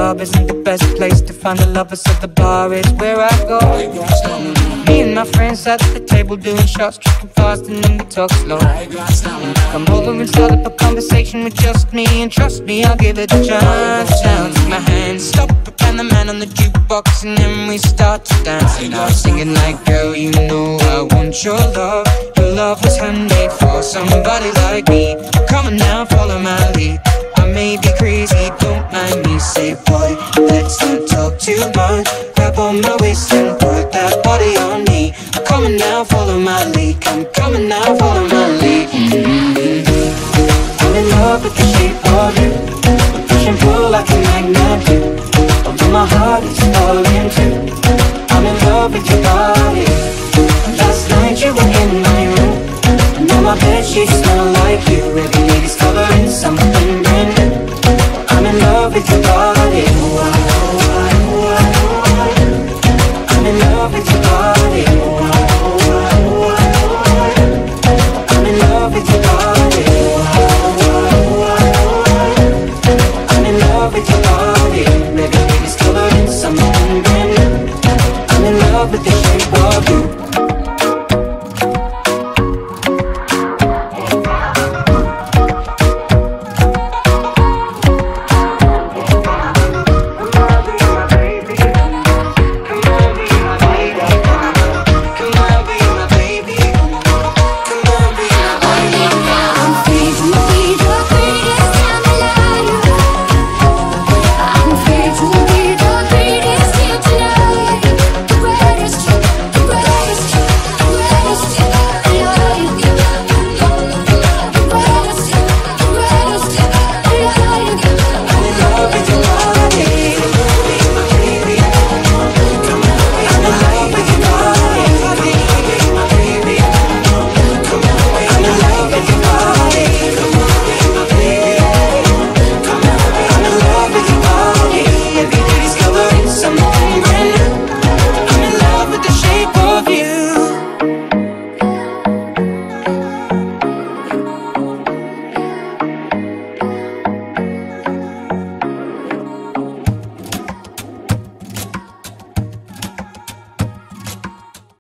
club isn't the best place to find the lovers, so the bar is where I go. Me and my friends at the table doing shots, tripping fast and then we talk slow. Come over and start up a conversation with just me, and trust me, I'll give it a chance. Now take my hand, stop, and the man on the jukebox, and then we start to dance. And I'm singing like, girl, you know I want your love. Your love was handmade for somebody like me. Come on now, follow my lead. I may be crazy, don't mind me. Say, boy, let's not talk too much. Grab on my waist and put that body on me. Come on now, follow my lead. Come on now, follow my lead. I'm in love with the shape of you. We push and pull like a magnet do. Although my heart is falling too. I'm in love with your body. Last night you were in my room, and now my bedsheets smell like you. Every day discovering something brand new. I'm in love with your body. I'm in love with your body. I'm in love with your body. I'm in love with your body. Every day discovering